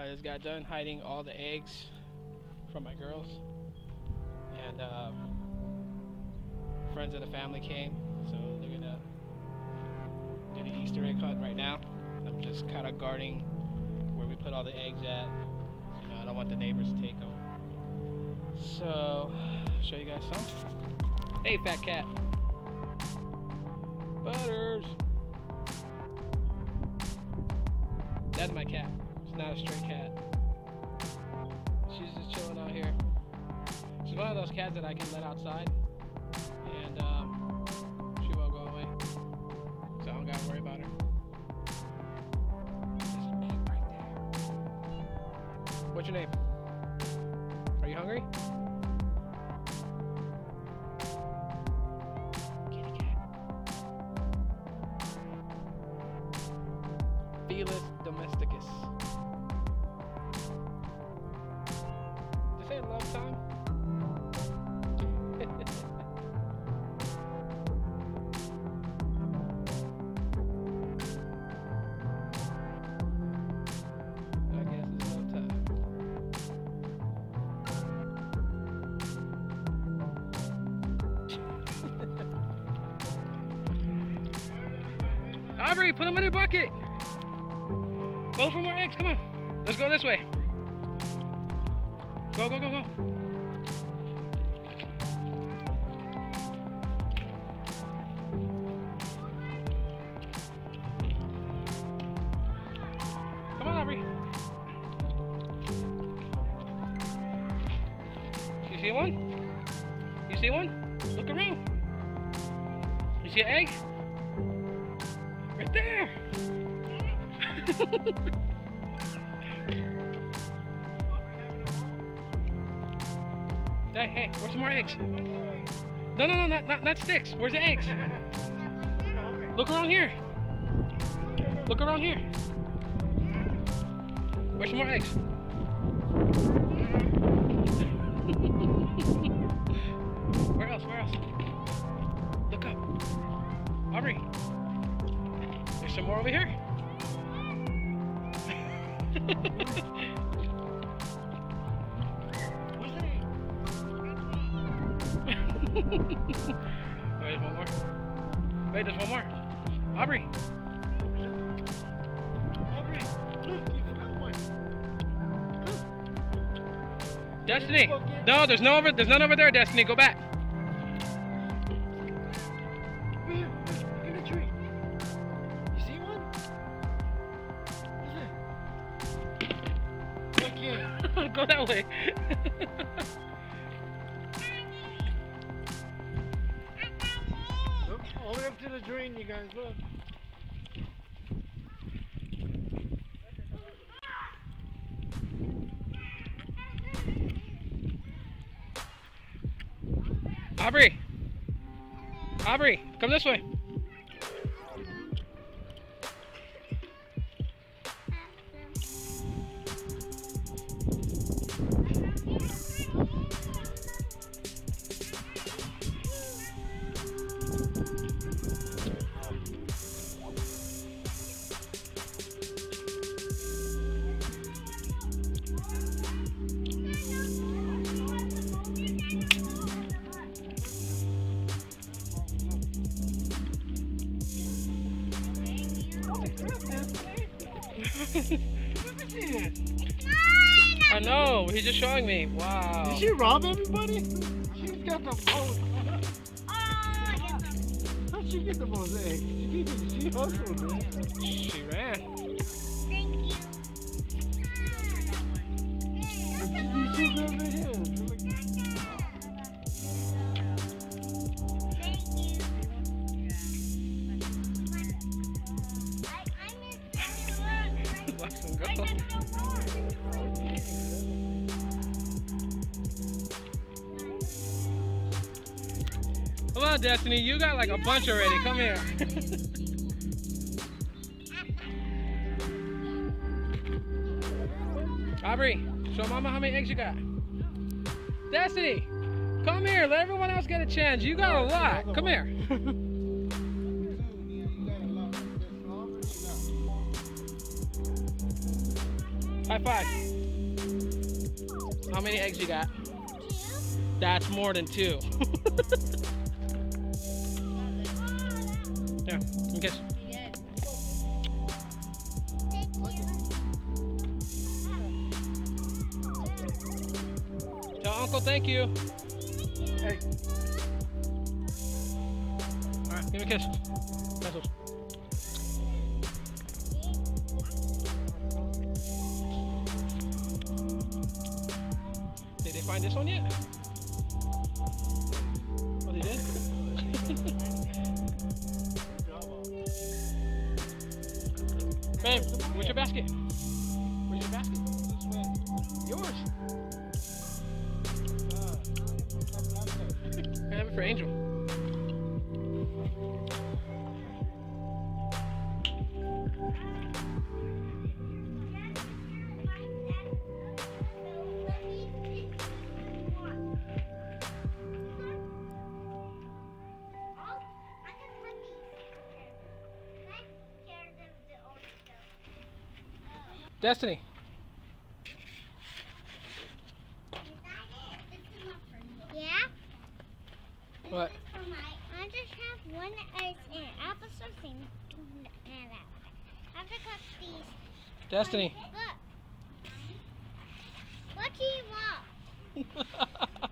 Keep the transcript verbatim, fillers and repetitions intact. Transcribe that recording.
I just got done hiding all the eggs from my girls, and um, friends of the family came, so they're gonna do the Easter egg hunt right now. I'm just kind of guarding where we put all the eggs at. You know, I don't want the neighbors to take them. So, I'll show you guys some. Hey, fat cat. Butters. That's my cat. It's not a stray cat. She's just chilling out here. She's one of those cats that I can let outside, and um, she won't go away. So I don't gotta worry about her. There's an egg right there. What's your name? Are you hungry? Kitty cat. Felis domesticus. This ain't love time. I guess it's love time. Aubrey, put them in a bucket. Go for more eggs, come on. Let's go this way. Go, go, go, go. Come on, Aubrey. You see one? You see one? Look around. You see an egg? Right there. Hey, hey, where's some more eggs? No, no, no, not, not, not sticks. Where's the eggs? Look around here. Look around here. Where's some more eggs? Where else? Where else? Look up. Aubrey. There's some more over here. Wait, one more. Wait, there's one more. Aubrey. Aubrey, look, you forgot one. Destiny. No, there's no over. There's none over there. Destiny, go back. Here, in the tree. You see one? Look here. Go that way. All the way up to the drain, you guys, look. Aubrey! Aubrey, come this way. I know, he's just showing me. Wow. Did she rob everybody? She's got the most. How'd she get the most eggs? She, she hustled, man. She ran. Thank you. She's over here. Watch them go. Come on, Destiny, you got like a bunch already. Come here. Aubrey, show Mama how many eggs you got. Destiny, come here. Let everyone else get a chance. You got a lot. Come here. High five. How many eggs you got? Two. That's more than two. There, give me a kiss. Thank you. Tell Uncle thank you. Hey. All right, give me a kiss. Pencils. Did they find this one yet? Oh, they did? Babe, where's your basket? Where's your basket? This way. Yours. I have it for Angel. Destiny. Yeah? What? I just have one ice and apple something. And I have to cut these. Destiny. Look. What do you want?